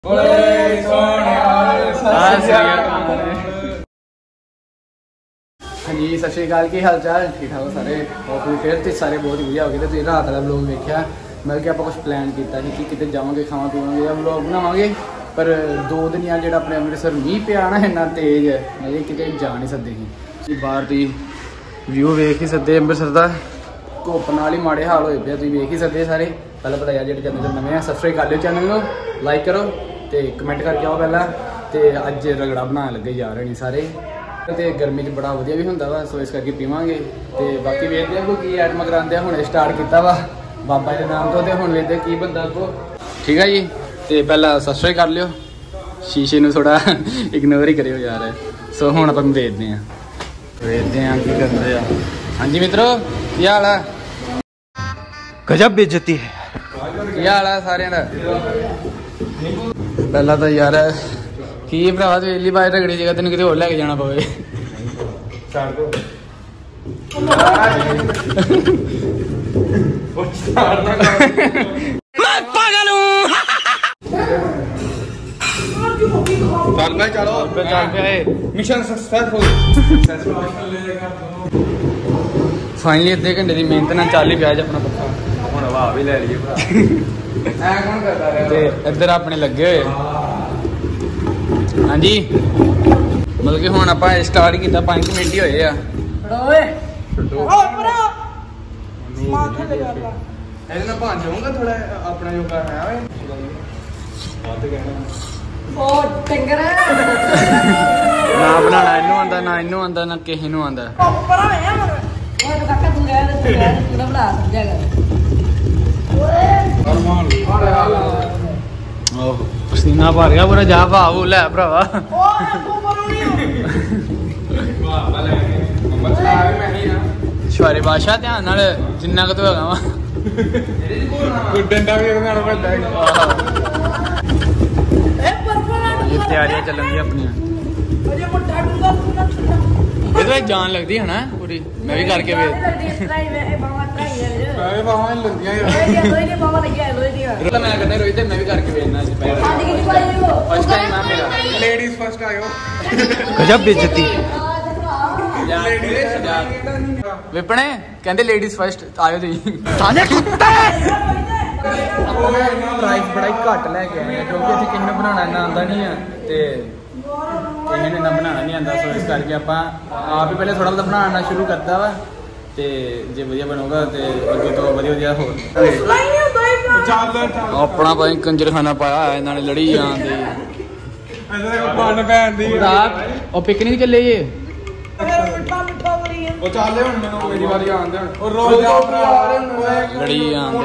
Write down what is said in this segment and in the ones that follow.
हाँ जी सत श्री अकाल, की हाल चाल? ठीक ठाक सारे? और फिर तो सारे बहुत ही वधिया हो गए। तो रात वाला व्लॉग देखा, मतलब कि आप कुछ प्लान किया कि कितने जावांगे, खावा पीवांगे या व्लॉग बनावांगे। पर 2 दिन यार जो अपने अमृतसर मीह पिया ना इन्ना तेज है, मतलब कि जा नहीं सकते कि बाहर तुम व्यू वेख ही सकते अमृतसर का। धुप नाल ही माड़े हाल होए पे, तुम वेख ही सकते सारे। पहले पता यार जो चैनल नवे हैं सबसक्राइब कर लो चैनल को, लाइक करो तो कमेंट करके आओ पहला। तो अज रगड़ा बना लगे जा रहे हैं सारे। तो गर्मी बड़ा वधिया भी होंगे वा, सो इस करके पीवांगे। तो बाकी वेखते हैं कोई आइटम कराते हैं। हुणे स्टार्ट किया वा बाबा के नाम तो, हुण वेखते की बनता अगो। ठीक है जी, तो पहला सबसक्राइब कर लियो, शीशे में थोड़ा इग्नोर ही करियो यार। सो हुण आपां वेखते हैं की करते हैं। हाँ जी मित्रों, की हाल है? गजब बेइज्जती है। की हाल है सारे दा? पहला तो यार की भरा वेली बाज रगड़ी जगह तेन किते होर लैके जाना पवे। चल भाई चलो, चल पे मिशन सक्सेसफुल। फाइनली अद्धे घंटे की मेहनत ना चल ही पिया अपना पक्का। हुण हवा भी ले लईए भरा। इधर अपने लगे हुए। हाँ जी, मतलब कि हुण आपां स्टार्ट किया 5 मिनट ही होए आ। ना बनाना इनू आंदा, ना इनू आंदा, ना किसी नू आंदा। पसीना भर गया पूरा। जा भाव लै भरावा। शवारे बादशाह ध्यान नाल जिन्ना कुछ होगा वा। ये तैयारियां चलन दी अपनी। ये जान लगती है ना पूरी। मैं भी करके मैं करना रोहित, मैं भी करके भेजना। फर्स्ट टाइम है मेरा। लेडीज फर्स्ट आयो। गजब बेइज्जती। विपणे कहते लेडीज फर्स्ट आयो तुम। प्राइस बड़ा ही घट लैके आए हैं क्योंकि इतने किसी बनाना इन्ना आंदा नहीं है। किसी ने इन्ना बनाना नहीं आता। सो इस करके आप ही पहले थोड़ा बहुत बनाना शुरू करता वा। तो जे वधिया बनूगा तो अगे तो वधिया हो। अपना भाई कंजरखाना पाया इन्होंने लड़ी जाती। पिकनिक चले ये लड़ी आंदे।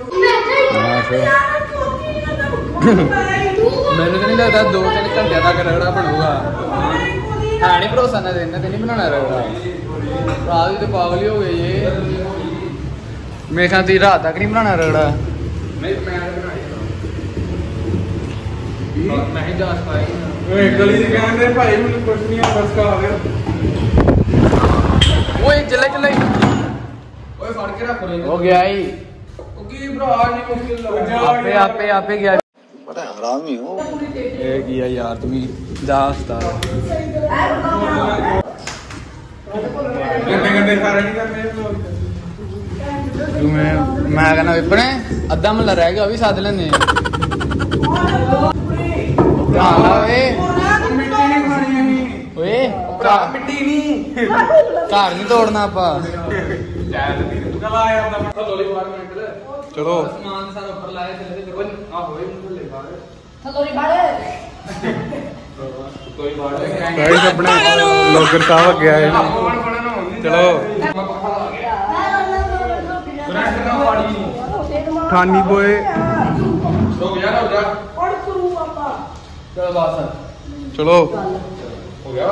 मैंने तो नहीं लगता 2-3 घंटे तक रगड़ा बनूगा। है नहीं भरोसा ना देना तो नहीं बनाना रगड़ा। रात तो पागल ही हो गए ये। मेरे ख्याल से रात तक नहीं बनाना रगड़ा। हो गया ही आपे आपे गया। बड़ा हरामी हो किया यार तुम्हें जा उस्ताद। मैं कहना विपणे अद्धा महला रह गया भी साध लेने। घर नहीं तोड़ना आपा। चलो अपने लोगर साहब गया है। चलो ठानी बोए। चलो हो गया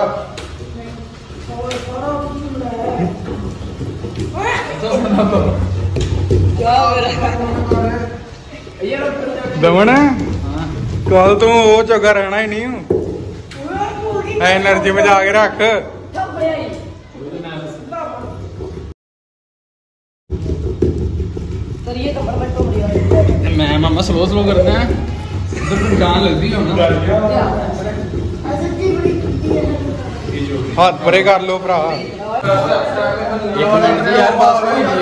दमन कल तू वो चौगा रहना ही नहीं। एनर्जी बचा के रख। मैं मामा स्लो स्लो करना है। ਜਾਨ ਲੱਗਦੀ ਹੁਣ ਹੱਥ ਪਰੇ ਕਰ ਲੋ ਭਰਾ। ਇੱਕ ਮਿੰਟ ਦੀ ਯਾਰ ਬਸ ਹੋਈ ਜੀ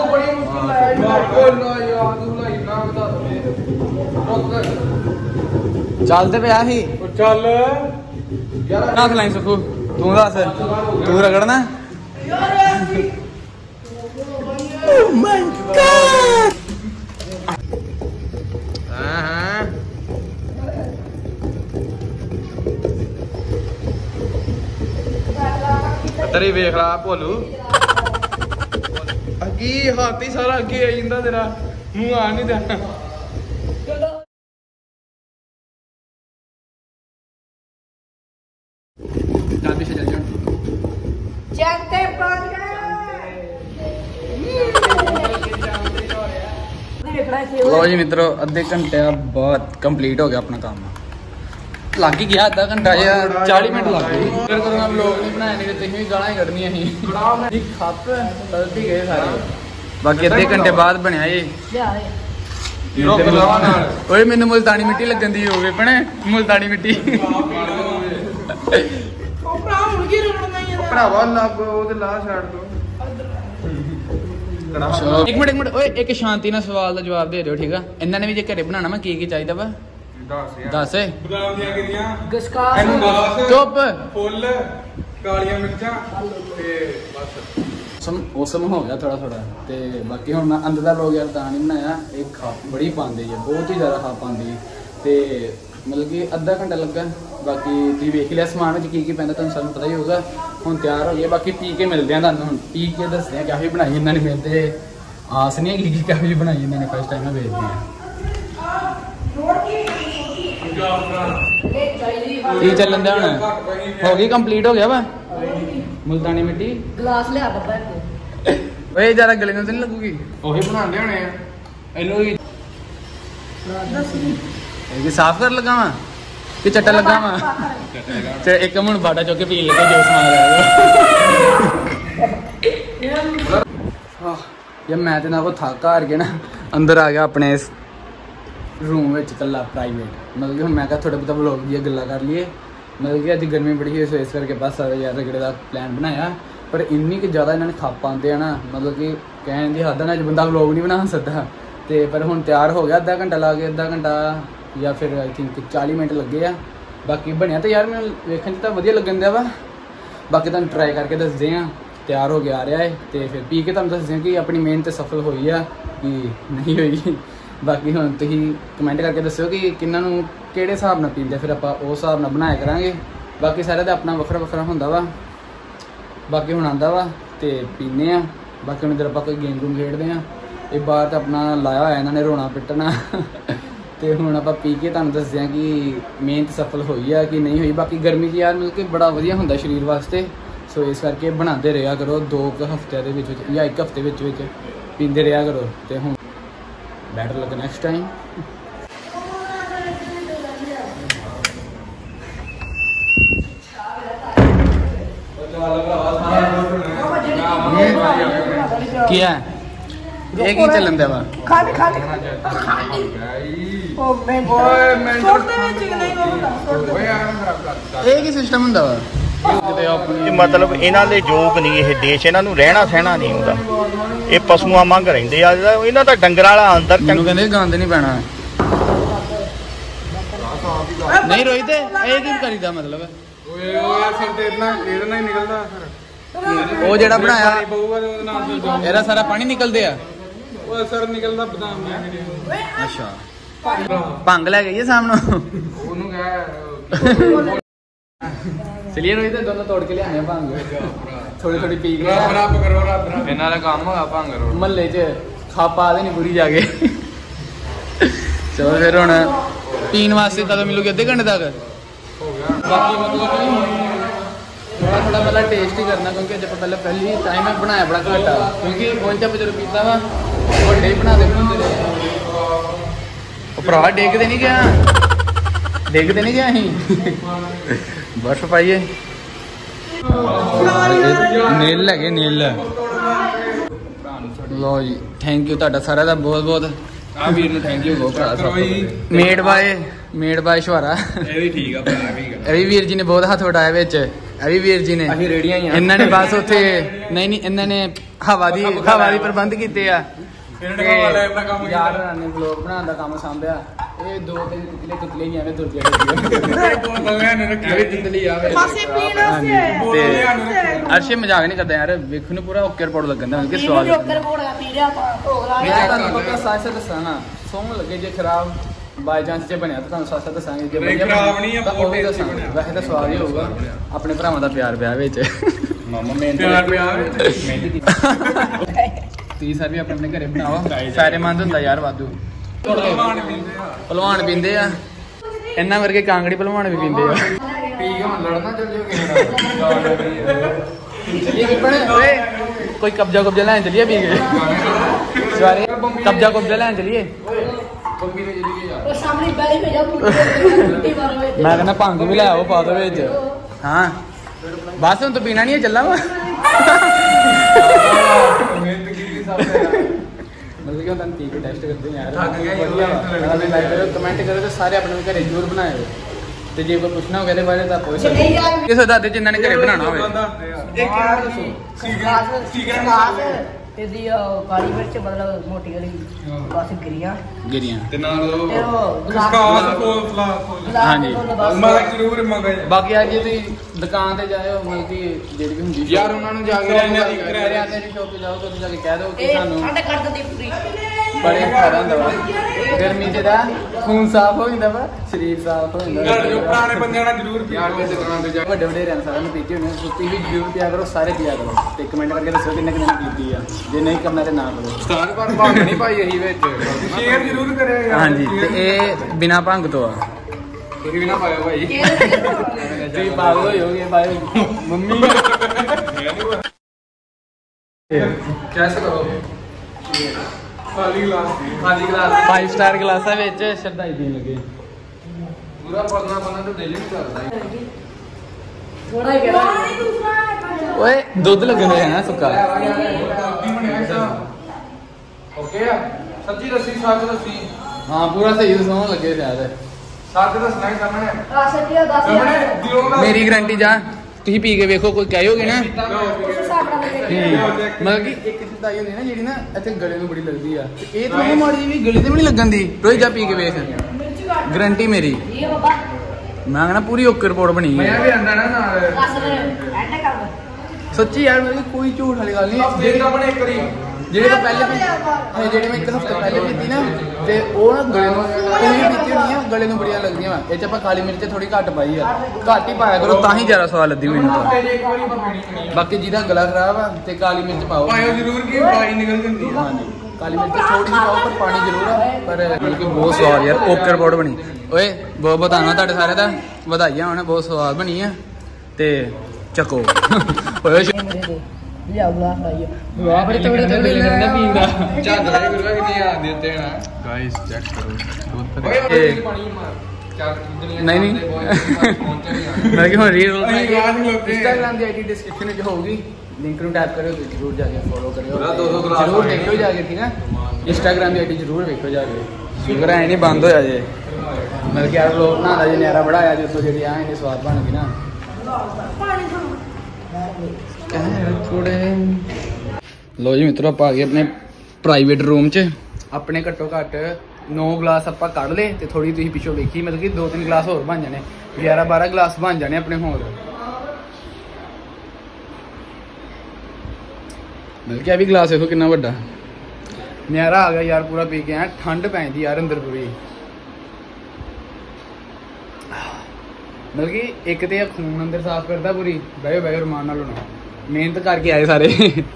ਚੱਲਦੇ ਪਿਆ ਸੀ ਚੱਲ ਹੱਥ ਲਾਈ ਸੁਖੂ ਤੂੰ ਦੱਸ ਤੂੰ ਰਗੜਨਾ ਤੇਰੀ ਵੇਖ ਲਾ ਭੋਲੂ ਅੱਗੀ ਹਾਥੀ ਸਾਰਾ ਅੱਗੇ ਆਈ ਜਾਂਦਾ ਤੇਰਾ ਮੂੰਹ ਆ ਨਹੀਂ ਦੇਣਾ ਚੱਲ ਪਿੱਛੇ ਚੱਲ ਜਾ ਚੰਤੇ ਪੰਗਾ ਲੋ ਜੀ ਮਿੱਤਰੋ ਅੱਧੇ ਘੰਟੇ ਬਾਅਦ ਕੰਪਲੀਟ ਹੋ ਗਿਆ ਆਪਣਾ ਕੰਮ ਲੱਗ ਹੀ ਗਿਆ ਅੱਧਾ ਘੰਟਾ ਜਾਂ 40 ਮਿੰਟ ਲੱਗ ਗਏ ਫਿਰ ਕਰੋਨਾ ਵਲੌਗ ਨਹੀਂ ਬਣਾਇਆ ਨਹੀਂ ਤੇ ਤੁਸੀਂ ਵੀ ਗਾਲਾਂ ਹੀ ਕੱਢਣੀਆਂ ਸੀ ਇੱਕ ਖੱਪ ਗਲਤੀ ਗਏ ਸਾਰੇ ਬਾਕੀ ਅੱਧੇ ਘੰਟੇ ਬਾਅਦ ਬਣਿਆ ਇਹ ਓਏ ਮੈਨੂੰ ਮੁਲਤਾਨੀ ਮਿੱਟੀ ਲੱਗਣ ਦੀ ਹੋ ਗਈ ਭਣੇ ਮੁਲਤਾਨੀ ਮਿੱਟੀ ਭਰਾਵਾ ਲੱਗ ਉਹਦੇ ਲਾ ਛੱਡ ਦੋ ਇੱਕ ਮਿੰਟ ਓਏ ਇੱਕ ਸ਼ਾਂਤੀ ਨਾਲ ਸਵਾਲ ਦਾ ਜਵਾਬ ਦੇ ਦਿਓ ਠੀਕ ਆ ਇਹਨਾਂ ਨੇ ਵੀ ਜੇ ਘਰੇ ਬਣਾਉਣਾ ਵਾ ਕੀ ਚਾਹੀਦਾ ਵਾ ਦੱਸ ਬਦਾਮ ਦੀਆਂ ਗਿਰੀਆਂ ਗਸਕਾਰ ਇਹਨੂੰ ਗਲਾਸ ਚੁੱਪ ਫੁੱਲ ਕਾਲੀਆਂ ਮਿਰਚਾਂ ਤੇ ਬਸ ਮੌਸਮ ਹੋ ਗਿਆ ਥੋੜਾ ਥੋੜਾ ਤੇ ਬਾਕੀ ਹੁਣ ਮੈਂ ਅੰਦਰ ਦਾ ਲੋਕ ਯਾਰ ਤਾਂ ਨਹੀਂ ਬਣਾਇਆ ਇਹ ਖਾ ਬੜੀ ਪਾਉਂਦੇ ਜੀ ਬਹੁਤ ਹੀ ਜ਼ਿਆਦਾ ਖਾ ਪਾਉਂਦੀ ਤੇ ਮਤਲਬ ਕਿ ਅੱਧਾ ਘੰਟਾ ਲੱਗਾ ਬਾਕੀ ਤੁਸੀਂ ਵੇਖ ਲਿਆ ਸਮਾਨ ਵਿੱਚ ਕੀ ਪੈਂਦਾ ਤੁਹਾਨੂੰ ਸਾਨੂੰ ਪਤਾ ਹੀ ਹੋਊਗਾ ਹੁਣ ਤਿਆਰ ਹੋ ਗਏ ਬਾਕੀ ਪੀ ਕੇ ਮਿਲਦੇ ਆ ਤੁਹਾਨੂੰ ਹੁਣ ਪੀ ਕੇ ਦੱਸਦੇ ਆ ਕਾਫੀ ਬਣਾਈ ਇਹਨਾਂ ਨੇ ਮਿਲਦੇ ਆਸ ਨਹੀਂ ਹੈਗੀ ਕਿ ਕਾਫੀ ਬਣਾਈ ਇਹਨਾਂ ਨੇ ਫਸਟ ਟਾਈਮ ਮੈਂ ਵੇਖਦੀ ਆ ਕੀ ਚੱਲਣ ਦਿਆ ਹੁਣ ਹੋ ਗਈ ਕੰਪਲੀਟ ਹੋ ਗਿਆ ਵਾ ਮੁਲਤਾਨੀ ਮਿੱਟੀ ਗਲਾਸ ਲਿਆ ਬੱਬਾ ਓਏ ਜਰਾ ਗਲੇ ਨੂੰ ਤਾਂ ਨਹੀਂ ਲੱਗੂਗੀ ਉਹੀ ਬਣਾਉਂਦੇ ਹੋਣੇ ਆ ਇਹਨੂੰ ਵੀ ਇਹ ਸਾਫ਼ ਕਰ ਲਗਾਵਾਂ ਕਿ ਚੱਟਾ ਲਗਾਵਾਂ ਤੇ ਇੱਕ ਹੁਣ ਬਾਟਾ ਚੁੱਕ ਕੇ ਪੀਣ ਲੱਗੇ ਜੋ ਸਮਾਨ ਲੈ ਯਾ ਮੈਂ ਤੇ ਨਾ ਕੋ ਥੱਕ ਹਾਰ ਕੇ ਨਾ ਅੰਦਰ ਆ ਗਿਆ ਆਪਣੇ रूम में कला प्राइवेट मतलब कि हम मैं थोड़े बहुत व्लॉग दी गल्लां कर लिए मतलब कि अज गर्मी बड़ी हुई इस करके बस यार रगड़े का प्लान बनाया पर इन्नी कि ज़्यादा इन्होंने खप आते हैं ना मतलब कि कहने की हद ना अज बंदा व्लॉग नहीं बना सकता तो पर हुण तैयार हो गया अद्धा घंटा ला के अद्धा घंटा या फिर आई थिंक 40 मिनट लगे आ बाकी बनया तो यार मैं वेखन तो वधिया लगन दिया वा बाकी तुहानूं ट्राई करके दसदे हैं तैयार हो गया आ रहा है तो फिर पी के तुहानूं दसदे कि अपनी मेहनत सफल हुई है कि नहीं हुई बाकी हुण तुसीं कमेंट करके दस्सिओ कि किन्हां नूं किहड़े हिसाब नाल पींदे फिर आपां उस हिसाब नाल बनाया करांगे बाकी सारे दा अपना वखरा वखरा हुंदा वा बाकी हुण आंदा वा ते पीने आ बाकी हुण इधर आपां कोई गेम गूम खेडदे आ ये बाहर तो अपना लाया होया इन्हां ने रोना पिट्टना ते हुण आपां पी के तुहानूं दसदे आ कि मेहनत सफल होई है कि नहीं हुई बाकी गर्मी च यार मतलब कि बड़ा वधिया हुंदा शरीर वास्ते सो इस करके बनाते रहा करो 2 हफ्ते या 1 हफ्ते पींदे रहा करो तो हुण बेटर लग नेक्स्ट टाइम क्या ये की चलन दे वा खाली खाली ओ मैं छोड़ते में चिकन नहीं होता ये की सिस्टम हुंदा वा मतलब ਇਹਨਾਂ ਦੇ ਯੋਗ ਨਹੀਂ ਇਹ ਦੇਸ਼ ਇਹਨਾਂ ਨੂੰ ਰਹਿਣਾ ਸਹਿਣਾ ਨਹੀਂ ਹੁੰਦਾ ਇਹ ਪਸ਼ੂਆਂ ਵਾਂਗ ਰਹਿੰਦੇ ਆ ਇਹਨਾਂ ਦਾ ਡੰਗਰਾਂ ਵਾਲਾ ਅੰਦਰ ਮੈਨੂੰ ਕਹਿੰਦੇ ਗੰਦ ਨਹੀਂ ਪੈਣਾ ਨਹੀਂ ਰੋਈ ਤੇ ਇਹ ਕੀ ਕਰੀਦਾ ਮਤਲਬ ਓਏ ਯਾਰ ਸਰ ਤੇ ਇਤਨਾ ਇਹਦੇ ਨਾਲ ਹੀ ਨਿਕਲਦਾ ਫਿਰ ਉਹ ਜਿਹੜਾ ਬਣਾਇਆ ਪਊਗਾ ਤੇ ਉਹਦੇ ਨਾਲ ਇਹਦਾ ਸਾਰਾ ਪਾਣੀ ਨਿਕਲਦੇ ਆ ਉਹ ਸਰ ਨਿਕਲਦਾ ਬਦਾਮ ਮੈਂ ਅੱਛਾ ਭੰਗ ਲੈ ਗਈ ਸਾਹਮਣੇ ਉਹਨੂੰ ਕਹਿ चलिए रोहित दोनों तोड़ के ले आए भंग थोड़ी थोड़ी पी के ਰੱਬ ਕਰੋ ਰੱਬ ਇਹਨਾਂ ਦਾ ਕੰਮ ਹੋਗਾ ਭੰਗ ਕਰੋ महल्ले च खापा दे नहीं पूरी जाके चलो फिर हुण पीन वास्ते कदों मिलूगी अद्धे घंटे तक ਹੋ ਗਿਆ बाकी मतलब कि थोड़ा थोड़ा पहले टेस्ट ही करना क्योंकि जब पहले पहली टाइम में बनाया बड़ा घट आ क्योंकि पहुंचा बजर पीता वा बड़े ही बनाते भरा डेगते नहीं गया देखते नहीं गया अं बर्फ पाइए नील लगे नील लो जी थैंक यू तुहाडा सारा दा बहुत बहुत ਆ ਵੀਰ ਨੂੰ ਥੈਂਕ ਯੂ ਬਹੁਤ ਭਰਾ ਸਾਹਿਬ ਮੇਡ ਬਾਏ ਸ਼ਵਾਰਾ ਇਹ ਵੀ ਠੀਕ ਆ ਭਰਾ ਵੀ ਇਹ ਵੀ ਵੀਰ ਜੀ ਨੇ ਬਹੁਤ ਹੱਥ ਵਟਾਇਆ ਵਿੱਚ ਇਹ ਵੀ ਵੀਰ ਜੀ ਨੇ ਅਸੀਂ ਰੇੜੀਆਂ ਹੀ ਆ ਇਹਨਾਂ ਨੇ ਬਸ ਉੱਥੇ ਨਹੀਂ ਇਹਨਾਂ ਨੇ ਹਵਾ ਦੀ ਪ੍ਰਬੰਧ ਕੀਤੇ ਆ ਇਹਨਾਂ ਨੇ ਹਵਾ ਲੈਣ ਦਾ ਕੰਮ ਯਾਰ ਕੀਤਾ ਨੇ ਵਲੌਗ ਬਣਾਉਣ ਦਾ ਕੰਮ ਸੰਭਿਆ ਇਹ 2-3 ਤਿਤਲੇ ਹੀ ਐਵੇਂ ਦੁਰਜੇ ਬੋਲਿਆ ਨੇ ਰੱਖਿਆ ਵੀ ਤਿੰਦਲੀ ਆਵੇ ਪਾਸੇ ਪੀਣਾ ਸੇ ਅਰਸ਼ੇ ਮਜ਼ਾਕ ਨਹੀਂ ਕਰਦਾ ਯਾਰ ਵੇਖਣ ਨੂੰ ਪੂਰਾ ਓਕੇ ਰਿਪੋਰਟ ਲੱਗਦਾ ਕਿ ਸਵਾਦ ਜੋਕਰ ਬੋੜਾ ਪੀ ਲਿਆ ਭੋਗ ਲਾ ਮੈਂ ਤੁਹਾਨੂੰ ਪਤਾ ਸੱਚ ਦੱਸਾਂ ਨਾ ਸੋਹਣ ਲੱਗੇ ਜੇ ਖਰਾਬ ਬਾਈ ਚਾਂਸ ਜੇ ਬਣਿਆ ਤਾਂ ਤੁਹਾਨੂੰ ਸੱਚ ਦੱਸਾਂਗੇ ਜੇ ਨਹੀਂ, ਖਰਾਬ ਨਹੀਂ ਆ, ਤਾਂ ਬਹੁਤ ਉਹ ਵੀ tasty ਦੱਸਾਂਗੇ। ਬਣਿਆ। ਵੈਸੇ ਤਾਂ ਸਵਾਦ ਹੀ ਹੋਊਗਾ ਆਪਣੇ ਭਰਾਵਾਂ ਦਾ ਪਿਆਰ ਵਿਆਹ ਵਿੱਚ ਮਾਮਾ ਮੈਂ ਪਿਆਰ ਪਿਆਰ ਤੁਸੀਂ ਸਰ ਵੀ ਆਪਣੇ ਆਪਣੇ ਘਰੇ ਬਣਾਓ ਫਾਇਦੇਮੰਦ ਹੁੰਦਾ ਯਾਰ ਵਾਧੂ ਭਲਵਾਨ ਪੀਂਦੇ ਆ ਭਲਵਾਨ ਪੀਂਦੇ ਆ ਇਹਨਾਂ ਵਰਗੇ ਕਾਂਗੜੀ ਭਲਵਾਨ ਵੀ ਪੀਂਦੇ ਆ ਪੀ ਕੇ ਹੁਣ ਲੜਨਾ ਚੱਲ ਜਿਓ ਕਿਸੇ ਨਾਲ ਚੱਲੀਏ ਵਿਪਣ ਓਏ ਕੋਈ ਕਬਜ਼ਾ ਲੈਣ ਚੱਲੀਏ ਪੀ ਕੇ ਸਵਾਰੇ ਕਬਜ਼ਾ ਲੈਣ ਚੱਲੀਏ ਬੰਬੀ ਦੇ ਜਿਹੜੀ ਯਾਰ ਉਹ ਸਾਹਮਣੇ ਬੈਲੀ ਭੇਜਾ ਮੁੱਠੀ ਮਾਰੋ ਵਿੱਚ ਮੈਂ ਕਹਿੰਦਾ ਭੰਗ ਵੀ ਲੈ ਆਓ ਪਾ ਦੋ ਵਿੱਚ ਹਾਂ ਬਸ ਹੁਣ ਤੂੰ ਪੀਣਾ ਨਹੀਂ ਚੱਲਾਂ ਵਾ ਮਿਹਨਤ ਕੀਤੀ ਸਭ ਨੇ ਮਤਲਬ ਕਿ ਤੁਹਾਨੂੰ ਪੀ ਕੇ ਟੈਸਟ ਕਰਦੇ ਯਾਰ ਥੱਕ ਗਿਆ ਯਾਰ, ਵਧੀਆ ਵਾ। ਲਾਈਕ ਕਰੋ ਕਮੈਂਟ ਕਰੋ ਤੇ ਸਾਰੇ ਆਪਣੇ ਘਰੇ ਜ਼ਰੂਰ ਬਣਾਇਓ ਤੇ ਜੇ ਕੋਈ ਪੁੱਛਣਾ ਹੋਵੇ ਇਹਦੇ ਬਾਰੇ ਤਾਂ ਪੁੱਛ ਸਕਦੇ ਨਹੀਂ ਯਾਰ ਕਿਸੇ ਦਾਦੇ ਜਿੰਨਾਂ ਨੇ ਘਰੇ ਬਣਾਉਣਾ ਹੋਵੇ ਇੱਕ ਯਾਰ ਸੀਕਰਟ ਇਹਦੀ ਕਾਲੀ ਮਿਰਚ ਮਤਲਬ ਮੋਟੀ ਵਾਲੀ ਬਸ ਗਿਰੀਆਂ ਗਿਰੀਆਂ ਤੇ ਨਾਲ ਤੇ ਉਹ ਕਾਸ ਫੁੱਲ ਫਲਾ ਹਾਂਜੀ। ਮਲਕ ਜ਼ਰੂਰ ਮੰਗਾਇਆ ਬਾਕੀ ਆ ਜੇ ਤੁਸੀਂ ਦੁਕਾਨ ਤੇ ਜਾਇਓ ਮਤਲਬ ਕਿ ਜਿਹੜੀ ਵੀ ਹੁੰਦੀ ਯਾਰ ਉਹਨਾਂ ਨੂੰ ਜਾ ਕੇ ਕਰਿਆਨੇ ਦੀ ਸ਼ੋਪ ਤੇ ਜਾਓ ਤੁਸੀਂ ਜਾ ਕੇ ਕਹਿ ਦਿਓ ਕਿ ਇਹ ਸਾਨੂੰ ਠੰਡ ਕਰ ਦਿੰਦੀ ਪੂਰੀ ਬੜੇ ਫਾਇਦਾ ਹੁੰਦਾ ਵਾ ਗਰਮੀ ਚ ਦਾ ਖੂਨ ਸਾਫ਼ ਹੋ ਜਾਂਦਾ ਵਾ ਸਰੀਰ ਸਾਫ਼ ਹੋ ਜਾਂਦਾ ਯਾਰ ਜੋ ਪੁਰਾਣੇ ਬੰਦਿਆਂ ਨਾਲ ਜ਼ਰੂਰ ਪੀ ਯਾਰ ਤੇ ਦੁਕਾਨ ਤੇ ਜਾ ਵੱਡੇ ਵੱਡੇ ਸਾਰਿਆਂ ਨੂੰ ਪੀਤੀ ਹੋਣੀ ਸੁੱਤੀ ਵੀ ਜ਼ਰੂਰ ਪਿਆ ਕਰੋ ਸਾਰੇ ਪੀਆ ਕਰੋ ਤੇ ਕਮੈਂਟ ਕਰਕੇ ਦੱਸੋ ਕਿੰਨੇ ਕਿੰਨੇ ਪੀਤੀ ਆ ਜੇ ਨਹੀਂ ਕਰਨਾ ਤੇ ਨਾ ਕਰੋ ਸਤਾਨ ਪਰ ਭੰਗ ਨਹੀਂ ਪਾਈ ਇਹੀ ਵਿੱਚ ਸ਼ੇਅਰ ਜ਼ਰੂਰ ਕਰਿਓ ਯਾਰ ਹਾਂਜੀ ਤੇ ਇਹ ਬਿਨਾ ਭੰਗ ਤੋਂ ਆ ਤੁਸੀਂ ਵੀ ਨਾ ਪਾਇਓ ਭਾਈ ਤੁਸੀਂ ਪਾਗਲ ਹੋਏ ਹੋਗੇ ਭਾਈ ਮੰਮੀ ਕੈਸੇ ਕਰੋ ਖਾਲੀ ਗਲਾਸ 5 ਸਟਾਰ ਗਲਾਸਾਂ ਵਿੱਚ ਸ਼ਰਦਾਈ ਦੇਣ ਲੱਗੇ ਪੂਰਾ ਪਰਨਾ ਬਣਾ ਤੇ ਡੇਲੀ ਕਰਦਾ ਥੋੜਾ ਹੀ ਕਿਹੜਾ ਓਏ ਦੁੱਧ ਲੱਗਣ ਹੈ ਨਾ ਸੁੱਕਾ ਓਕੇ ਆ ਸੱਚੀ ਦੱਸੀ ਸੱਚ ਦੱਸੀ ਹਾਂ ਪੂਰਾ ਸਹੀ ਸੌਣ ਲੱਗੇ ਸ਼ਾਇਦ ਸੱਚ ਦੱਸਣਾ ਹੀ ਸਾਹਮਣੇ ਆ ਸੱਚੀ ਦੱਸ ਸਾਹਮਣੇ ਯਾਰ ਦਿਲੋਂ ਦਾ ਮੇਰੀ ਗਾਰੰਟੀ ਜਾ ਤੁਸੀਂ ਪੀ ਕੇ ਵੇਖੋ ਕੋਈ ਕਹੋਗੇ ਨਾ ਉਸ ਹਿਸਾਬ ਨਾਲ ਦੇ ਮਤਲਬ ਕਿ ਇੱਕ ਸ਼ਰਦਾਈ ਹੁੰਦੀ ਨਾ ਜਿਹੜੀ ਨਾ ਇੱਥੇ ਗਲੇ ਨੂੰ ਬੜੀ ਲੱਗਦੀ ਆ ਤੇ ਇਹ ਤੁਹਾਨੂੰ ਮਾੜੀ ਵੀ ਗਲੇ ਤੇ ਵੀ ਨਹੀਂ ਲੱਗਣ ਦੀ ਰੋਈ ਜਾ ਪੀ ਕੇ ਵੇਖ ਮਿਰਚ ਘੱਟ ਗਾਰੰਟੀ ਮੇਰੀ ਇਹ ਬਾਬਾ ਮੈਂ ਕਹਿੰਦਾ ਪੂਰੀ ਓਕੇ ਰਿਪੋਰਟ ਬਣੀ ਮੈਂ ਹੈ ਵੀ ਆਂਦਾ ਨਾ ਨਾਲ ਦੱਸ ਦੇ ਐਂਡ ਕਰ ਸੱਚੀ ਯਾਰ ਮੇਰੀ ਕੋਈ ਝੂਠ ਵਾਲੀ ਗੱਲ ਨਹੀਂ ਜਿਹੜੇ ਆਪਣੇ ਇੱਕ ਵਾਰੀ ਜਿਹੜੇ ਮੈਂ ਪਹਿਲੇ ਵੀ ਜਿਹੜੇ ਮੈਂ ਇੱਕ ਹਫ਼ਤੇ ਪਹਿਲੇ ਪੀਤੀ ਨਾ ਤੇ ਉਹ ਨਾ ਗਲੇ ਨੂੰ ਕੋਈ ਵੀ ਪੀਤੀ ਹੋਣੀ ਆ ਗਲੇ ਨੂੰ ਬੜੀਆਂ ਲੱਗਦੀਆਂ ਵਾ ਇਹ ਚ ਆਪਾਂ ਕਾਲੀ ਮਿਰਚ ਥੋੜੀ ਘੱਟ ਪਾਈ ਆ ਘੱਟ ਹੀ ਪਾਇਆ ਕਰੋ ਤਾਂ ਹੀ ਜ਼ਿਆਦਾ ਸਵਾਦ ਲੱਗਦੀ ਮੈਨੂੰ ਤਾਂ ਤੇਰੇ ਇੱਕ ਵਾਰੀ ਪੀਣੀ ਬਾਕੀ ਜਿਹਦਾ ਗਲਾ ਖਰਾਬ ਆ ਤੇ ਕਾਲੀ ਮਿਰਚ ਪਾਓ ਪਾਇਓ ਜ਼ਰੂਰ ਕਿ ਬਾਈ ਨਿਕਲ ਜਾਂਦੀ ਆ ਹਾਂਜੀ ਕਾਲੀ ਮਿਰਚ ਥੋੜੀ ਜਿਹੀ ਪਾਓ ਪਰ ਪਾਣੀ ਜ਼ਰੂਰ ਆ ਪਰ ਬਲਕਿ ਬਹੁਤ ਸਵਾਦ ਯਾਰ ਓਕੇ ਰਿਪੋਰਟ ਬਣੀ ਓਏ ਬਹੁਤ ਬਹੁਤ ਧੰਨਵਾਦ ਤੁਹਾਡੇ ਸਾਰਿਆਂ ਦਾ ਵਧਾਈਆਂ ਹੋਣ ਬਹੁਤ ਸਵਾਦ ਬਣੀ ਆ ਤੇ ਚੱਕੋ ਓਏ ਲਿਆ ਗਲਾਸ ਲਾਈਓ ਵਾਹ ਬੜੇ ਤਗੜੇ ਤਗੜੇ ਲੱਗਦੇ ਪੀਂਦਾ ਚੱਲ ਲੈ ਗੁਰੂ ਕਿੰਨੀ ਆ ਦਿੱਤੇ ਨਾ ਗਾਇਸ ਚੈੱਕ ਕਰੋ ਓਏ ਪਾਣੀ ਮਾਰ ਚੱਲ ਨਹੀਂ ਨਹੀਂ ਮੈਂ ਕਿ ਹੁਣ ਰੀਲ ਅਸੀਂ ਗਲਾਸ ਖਲੋਤੇ ਆ। ਇੰਸਟਾਗ੍ਰਾਮ ਦੀ ਆਈਡੀ ਡਿਸਕ੍ਰਿਪਸ਼ਨ ਵਿੱਚ ਹੋਊਗੀ ਲਿੰਕ ਨੂੰ ਟੈਪ ਕਰਿਓ ਤੇ ਜਰੂਰ ਜਾ ਕੇ ਫੋਲੋ ਕਰਿਓ ਪੂਰਾ 200 ਗਲਾਸ ਜਰੂਰ ਪਾਣੀ ਦੇਖਿਓ ਜਾ ਕੇ ਠੀਕ ਆ ਇੰਸਟਾਗ੍ਰਾਮ ਦੀ ਆਈਡੀ ਜਰੂਰ ਵੇਖਿਓ ਜਾ ਕੇ ਸ਼ੁਕਰ ਹੈ ਨਹੀਂ ਬੰਦ ਹੋਇਆ ਜੇ ਮਤਲਬ ਕਿ ਯਾਰ ਲੋਕ ਬਣਾਉਂਦਾ ਜੇ ਨਿਆਰਾ ਬਣਾਇਆ ਜੇ ਉੱਤੋਂ ਜਿਹੜੀ ਆ ਇਹਨੇ ਸਵਾਦ ਬਣ ਗਈ ਨਾ ਲੋ ਜੀ ਮਿੱਤਰੋ ਆਪਾਂ ਆ ਗਏ ਆਪਣੇ ਪ੍ਰਾਈਵੇਟ ਰੂਮ 'ਚ ਆਪਣੇ ਘੱਟੋ ਘੱਟ 9 ਗਲਾਸ ਆਪਾਂ ਕੱਢ ਲਏ ਤੇ ਥੋੜੀ ਤੁਸੀਂ ਪਿੱਛੋਂ ਵੇਖੀ ਮਤਲਬ ਕਿ 2-3 ਗਲਾਸ ਹੋਰ ਬਣ ਜਾਣੇ 11-12 ਗਲਾਸ ਬਣ ਜਾਣੇ ਆਪਣੇ ਹੋਰ ਮਤਲਬ ਕਿ ਆ ਵੀ ਗਲਾਸ ਦੇਖੋ ਕਿੰਨਾ ਵੱਡਾ ਨਿਆਰਾ ਆ ਗਿਆ ਯਾਰ ਪੂਰਾ ਪੀ ਕੇ ਆ ਠੰਡ ਪੈਂਦੀ ਯਾਰ ਅੰਦਰ ਪੂਰੀ ਮਤਲਬ ਕਿ ਇੱਕ ਤੇ ਖੂਨ ਅੰਦਰ ਸਾਫ਼ ਕਰਦਾ ਪੂਰੀ ਬਹਿ ਰਮਾਨ ਨਾਲ ਹੋਣਾ ਮਿਹਨਤ ਕਰਕੇ ਆਏ ਸਾਰੇ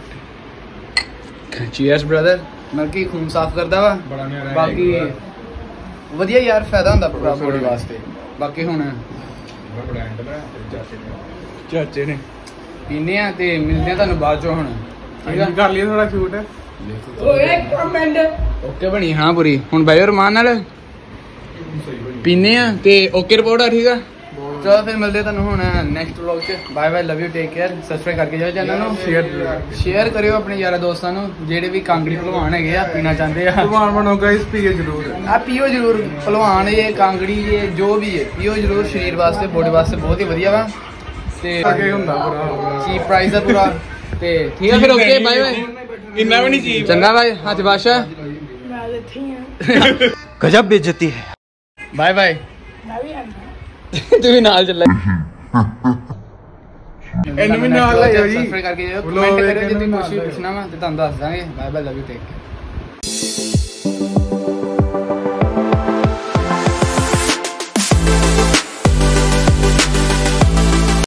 ਚੀਅਰਸ ਬ੍ਰਦਰ ਮਤਲਬ ਕਿ ਖੂਨ ਸਾਫ਼ ਕਰਦਾ ਵਾ ਬੜਾ ਨਿਆਰਾ ਬਾਕੀ ਵਧੀਆ ਯਾਰ ਫਾਇਦਾ ਹੁੰਦਾ ਪੂਰਾ ਬੋਡੀ ਵਾਸਤੇ ਬਾਕੀ ਹੁਣ ਬ੍ਰਾਂਡ ਬਣਾ ਚਾਚੇ ਨੇ ਪੀਨੇ ਆ ਤੇ ਮਿਲਦੇ ਆ ਤੁਹਾਨੂੰ ਬਾਅਦ ਚੋਂ ਹੁਣ ਠੀਕ ਆ ਕਰ ਲਈ ਥੋੜਾ ਸ਼ੂਟ ਓਏ ਕਮੈਂਟ ਓਕੇ ਬਣੀ ਹਾਂ ਪੂਰੀ ਹੁਣ ਬਹਿ ਰਮਾਨ ਨਾਲ ਪੀਨੇ ਆ ਤੇ ਓਕੇ ਰਿਪੋਰਟ ਆ ਠੀਕ ਆ ਚਲੋ ਫਿਰ ਮਿਲਦੇ ਤੁਹਾਨੂੰ ਹੁਣ ਨੈਕਸਟ ਵਲੌਗ 'ਚ। Bye bye, love you, take care. Subscribe ਕਰਕੇ ਜਾਓ ਚੈਨਲ ਨੂੰ, ਸ਼ੇਅਰ ਕਰਿਓ ਆਪਣੇ ਯਾਰਾਂ ਦੋਸਤਾਂ ਨੂੰ ਜਿਹੜੇ ਵੀ ਕਾਂਗੜੀ ਭਲਵਾਨ ਹੈਗੇ ਆ, ਪੀਣਾ ਚਾਹੁੰਦੇ ਆ। ਭਲਵਾਨ ਬਣੋ ਗਾਇਸ, ਪੀਓ ਜ਼ਰੂਰ। ਆ ਪੀਓ ਜ਼ਰੂਰ, ਭਲਵਾਨ ਇਹ ਕਾਂਗੜੀ ਇਹ ਜੋ ਵੀ ਹੈ ਪੀਓ ਜ਼ਰੂਰ, ਸਰੀਰ ਵਾਸਤੇ ਬੋਡੀ ਵਾਸਤੇ ਬਹੁਤ ਹੀ ਵਧੀਆ ਵਾ ਤੇ ਅੱਗੇ ਹੁੰਦਾ ਪੂਰਾ ਚੀਪ ਪ੍ਰਾਈਸ ਦਾ ਪੂਰਾ। ਤੇ ਠੀਕ ਆ ਫਿਰ, ਓਕੇ ਬਾਏ ਬਾਏ। ਇੰਨਾ ਵੀ ਨਹੀਂ ਚੀਪ। ਚੰਗਾ ਬਾਏ, ਹੱਥ ਬਾਸ਼ਾ, ਗਜਬ ਬੇਇੱਜ਼ਤੀ ਹੈ। Bye bye. ਤੂੰ ਵੀ ਨਾਲ ਚੱਲੇ, ਇਹਨੂੰ ਵੀ ਨਾਲ ਲੈ ਜਾਓ ਜੀ। ਸਬਸਕ੍ਰਾਈਬ ਕਰਕੇ ਜਾਓ, ਕਮੈਂਟ ਕਰਿਓ ਜੇ ਤੁਸੀਂ ਕੁਝ ਪੁੱਛਣਾ ਵਾ ਤੇ ਤੁਹਾਨੂੰ ਦੱਸ ਦਾਂਗੇ। Bye bye, love you, take care.